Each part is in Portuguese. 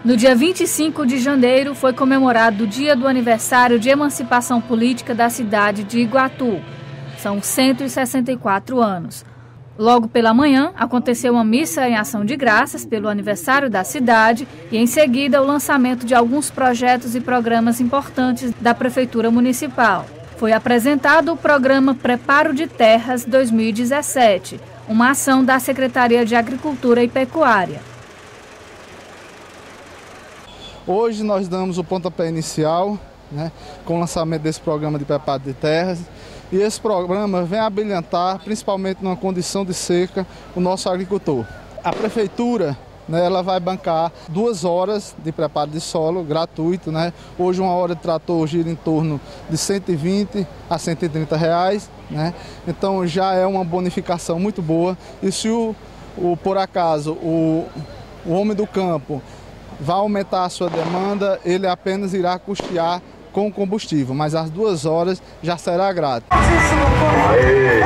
No dia 25 de janeiro foi comemorado o dia do aniversário de emancipação política da cidade de Iguatu. São 164 anos. Logo pela manhã, aconteceu uma missa em ação de graças pelo aniversário da cidade e, em seguida, o lançamento de alguns projetos e programas importantes da Prefeitura Municipal. Foi apresentado o programa Preparo de Terras 2017, uma ação da Secretaria de Agricultura e Pecuária. Hoje nós damos o pontapé inicial, com o lançamento desse programa de preparo de terras. E esse programa vem abrilhantar, principalmente numa condição de seca, o nosso agricultor. A Prefeitura, ela vai bancar 2 horas de preparo de solo gratuito. Hoje 1 hora de trator gira em torno de 120 a R$130. Então já é uma bonificação muito boa. E se por acaso o homem do campo vai aumentar a sua demanda, ele apenas irá custear com combustível, mas às 2 horas já será grátis. Aê!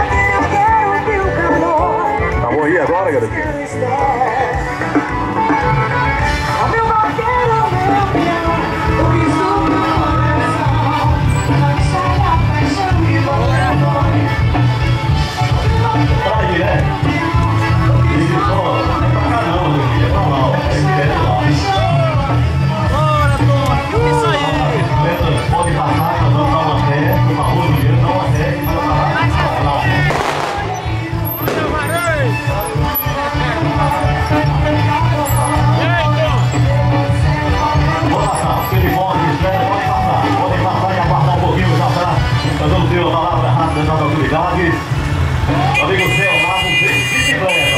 Tá bom aí agora, garotinho? Amigo seu, Lavo, bicicleta.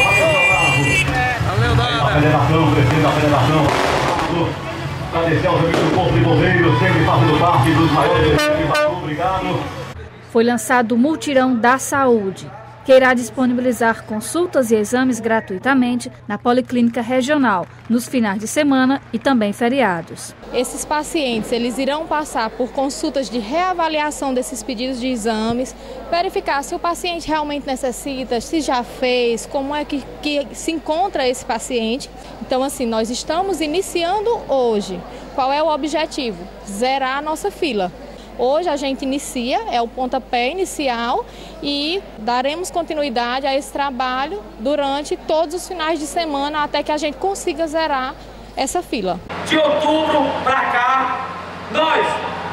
Valeu, Dada. A federação, o presidente da federação. Agradecer aos amigos do Corpo de Bombeiros, sempre fazendo parte dos maiores. Obrigado. Foi lançado o Multirão da Saúde, que irá disponibilizar consultas e exames gratuitamente na Policlínica Regional, nos finais de semana e também feriados. Esses pacientes, eles irão passar por consultas de reavaliação desses pedidos de exames, verificar se o paciente realmente necessita, se já fez, como é que se encontra esse paciente. Então, assim, nós estamos iniciando hoje. Qual é o objetivo? Zerar a nossa fila. Hoje a gente inicia, é o pontapé inicial, e daremos continuidade a esse trabalho durante todos os finais de semana até que a gente consiga zerar essa fila. De outubro para cá, nós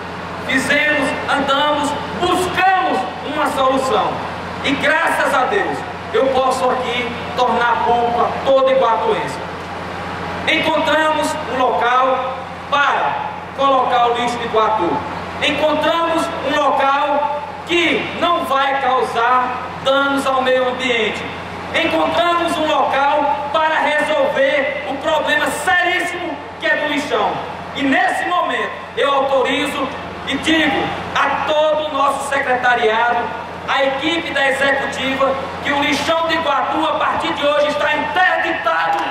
andamos, buscamos uma solução. E graças a Deus, eu posso aqui tornar público a todo iguatuense. Encontramos um local para colocar o lixo de Iguatu. Encontramos um local que não vai causar danos ao meio ambiente. Encontramos um local para resolver o problema seríssimo que é do lixão. E nesse momento eu autorizo e digo a todo o nosso secretariado, a equipe da executiva, que o lixão de Iguatu a partir de hoje está interditado.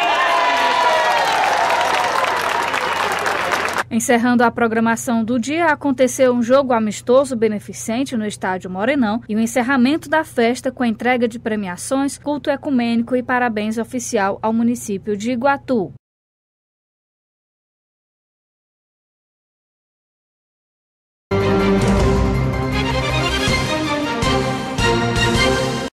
Encerrando a programação do dia, aconteceu um jogo amistoso beneficente no estádio Morenão e o encerramento da festa com a entrega de premiações, culto ecumênico e parabéns oficial ao município de Iguatu.